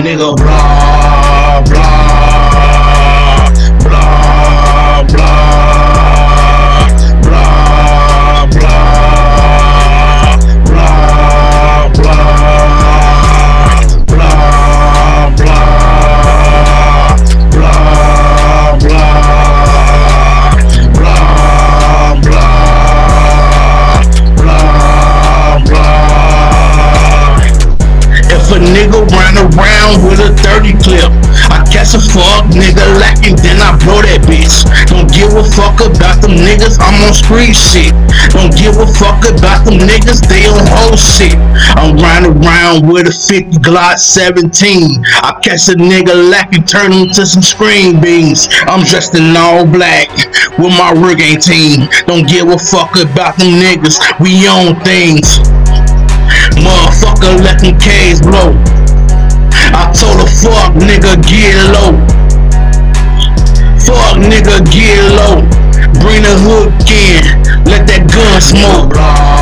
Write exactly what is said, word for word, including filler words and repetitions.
nigga blah, blah, blah, blah, blah, blah, blah, blah, blah, blah, blah, If a nigga run around with a thirty clip, I catch a fuck nigga lacking, then I blow that bitch. Don't give a fuck about them niggas, I'm on street shit. Don't give a fuck about them niggas, they on whole shit. I'm riding around with a fifty Glock seventeen. I catch a nigga lacking, turn him to some screen beans. I'm dressed in all black with my Rigging team. Don't give a fuck about them niggas, we own things. Motherfucker, let them K's blow. I told her, fuck nigga, get low. Fuck nigga, get low. Bring the hook in, let that gun smoke.